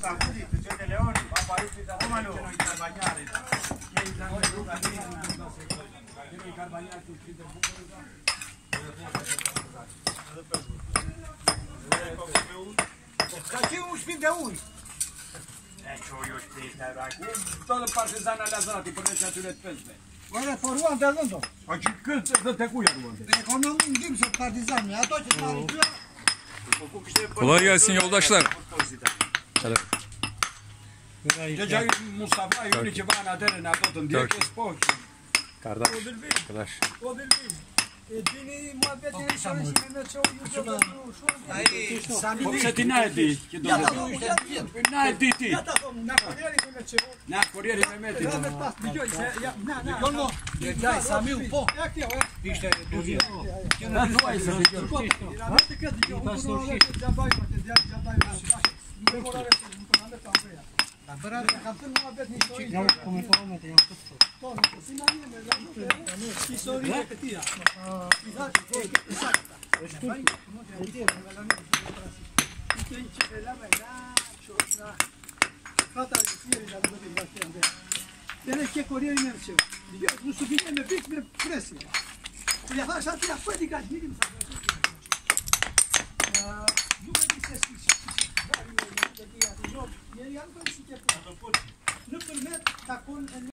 Какие уж видео? Toată partizana le-a zărat, îi părnește aciulet peste. Oare, foruan de zândă? A ce cât să dă te cu ea, ruante? Ekonominin kimse partizanı, Atatürk tarihi. Kolay gelsin yoldaşlar. Deja Mustafa Iulie ceva în adere, ne-a tot în direct, e spochi. Kardeş. Dini muhabbetini soru şimdi Mehmet Popseti nerede? Nerede ti? Na Corriere Mehmeti. Kolno, dai sami un po'. İşte duruyor. Nu ai să zic. Bırak kaptın muhabbetini soru. Ya come pomete ya tutto. Ci sono ripetia. Demek ki Kore'ye inanıyor. Biliyor musun? Bilmem ne bitme presi. Ya da şartı yapmadık. Bilmiyorum.